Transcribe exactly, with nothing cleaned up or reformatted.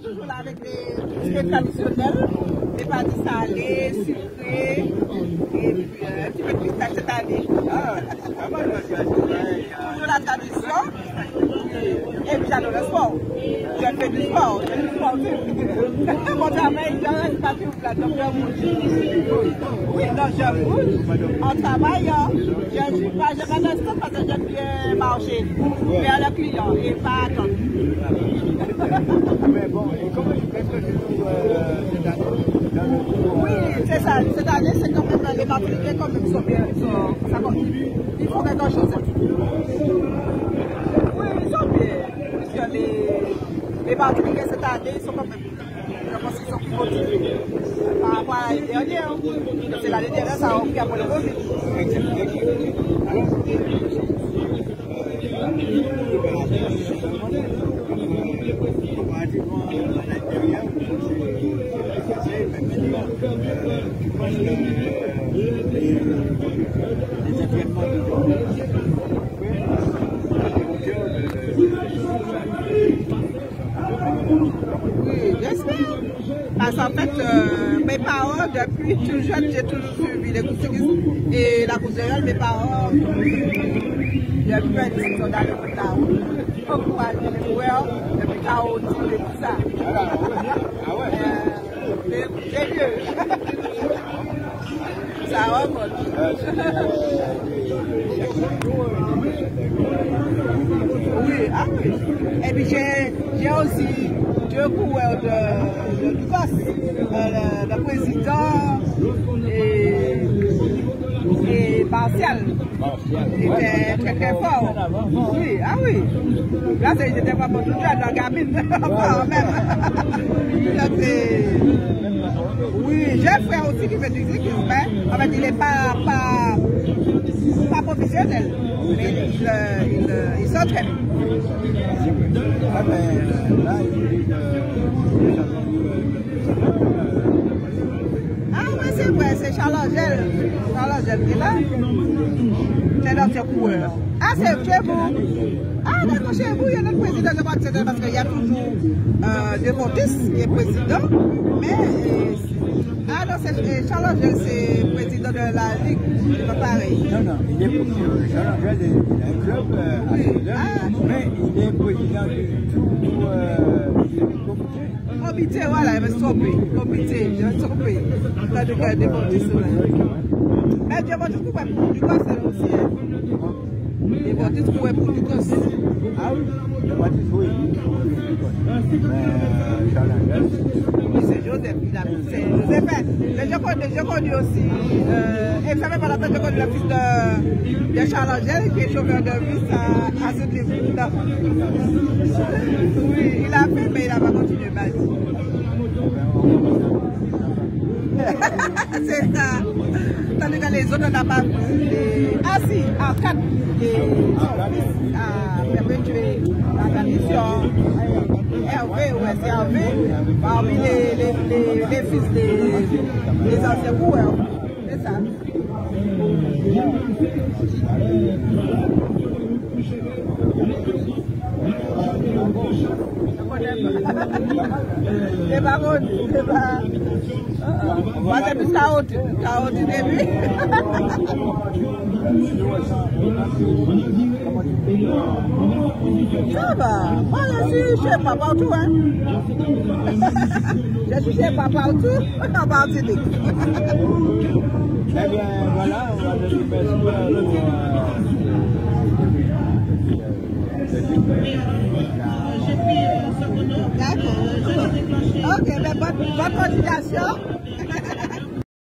toujours là avec les biscuits traditionnels, les pâtes salées, sucrées, et puis euh, un petit peu de pistache cette année. Ah, toujours la tradition. Et puis j'adore le sport. Je fais du sport, je fais du sport aussi. Mon travail, je reste pas sur la donc je bouge. Oui, non, je bouge. En travaillant, je ne suis pas, je reste parce que j'aime bien marcher vers le client et pas attendre. Mais bon, et comment tu fais que tu trouves euh, cette année dans le cours? Oui, c'est ça. Cette année, c'est quand même les Martiniquais quand même sont bien. Sont, ça continue. Il faut quelque chose. Oui, ils sont bien. Puisque les, les Martiniquais cette année, ils sont quand même. Je pense qu'ils sont plus motivés. Par rapport à l'année dernière. C'est l'année dernière, ça a repris après le Covid. Oui, j'espère. Parce qu'en fait, euh, mes parents, depuis tout jeune, j'ai toujours suivi les couturiers et la couturière, mes parents, j'ai pu faire des études dans le Tao. Encourager les joueurs, depuis Tao, et tout ça. Ah ouais? C'est vieux. Ça remonte. Oui, ah oui. Et puis j'ai aussi deux coureurs de, de, de gosse, euh, le, le président et, et Martial. Il était très très fort. Oui, ah oui. Là, j'étais vraiment tout jeune, la gamine, encore même. Oui, j'ai un frère aussi qui fait du cyclisme, mais en fait, il n'est pas, pas, pas professionnel, mais il, il, il, il s'entraîne. Ah ben, là, il dit que... Ah oui, c'est vrai, c'est Charles Angel. Charles Angel qui est là. C'est notre coureur. Ah, c'est chez vous. Ah, d'accord, chez vous, il y a notre président, je crois que c'est parce qu'il y a toujours euh, des Montis qui est président. Mais, euh, ah non, c'est Charles Angel, c'est président de la Ligue. C'est pas pareil. Non, non, il est président. Charles Angel, il a un club euh, à Sudan, ah, mais il est président du tout euh, comité. Comité, voilà, il va se tromper. Comité, je vais se tromper. T'as des gars des Montis, là. Mais je vais toujours pour du gosse, c'est aussi. Les Montis pour du gosse. Ah oui, les Montis, oui. Mais Charles Angel, c'est Joseph, il a c'est Joseph. Mais je connais, je connais aussi, euh, et ça fait pas longtemps que je connais le fils de, de Charles Angel, qui est chauffeur de bus à, à ce niveau. Oui, il a fait, mais il n'a pas continué, mal. C'est ça. Tandis que les autres n'ont pas vu. Ah si, en quatre, à perpétuer la tradition. Hervé, ouais, c'est Hervé, parmi les, les, les, les fils des, des anciens coureurs. C'est ça. C'est pas bon, c'est pas... Moi, c'est plus chaotique, chaotique début. Ça va, moi je suis chez papa partout, hein. Je suis chez papa partout, en Martinique. Eh bien, voilà, on va te dire merci D'accord. Ok, mais bonne, bonne continuation.